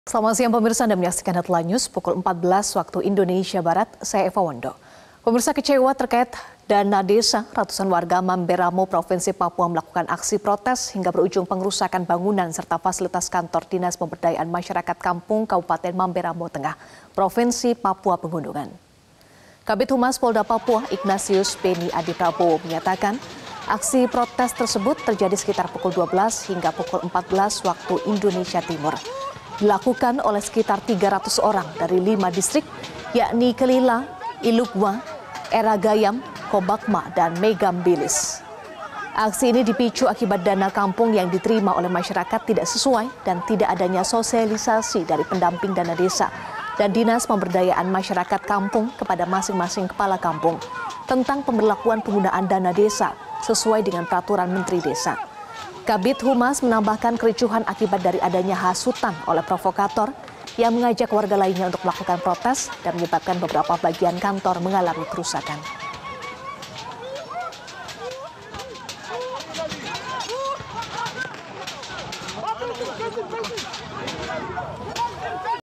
Selamat siang pemirsa, Anda menyaksikan Headline News pukul 14 waktu Indonesia Barat. Saya Eva Wondo. Pemirsa, kecewa terkait dana desa, ratusan warga Mamberamo, Provinsi Papua melakukan aksi protes hingga berujung pengerusakan bangunan serta fasilitas kantor Dinas Pemberdayaan Masyarakat Kampung Kabupaten Mamberamo Tengah, Provinsi Papua Pegunungan. Kabid Humas Polda Papua Ignatius Beni Adi Prabowo menyatakan aksi protes tersebut terjadi sekitar pukul 12 hingga pukul 14 waktu Indonesia Timur. Dilakukan oleh sekitar 300 orang dari 5 distrik, yakni Kelila, Ilugwa, Eragayam, Kobakma, dan Megambilis. Aksi ini dipicu akibat dana kampung yang diterima oleh masyarakat tidak sesuai dan tidak adanya sosialisasi dari pendamping dana desa dan Dinas Pemberdayaan Masyarakat Kampung kepada masing-masing kepala kampung tentang pemberlakuan penggunaan dana desa sesuai dengan peraturan Menteri Desa. Kabid Humas menambahkan kericuhan akibat dari adanya hasutan oleh provokator yang mengajak warga lainnya untuk melakukan protes dan menyebabkan beberapa bagian kantor mengalami kerusakan.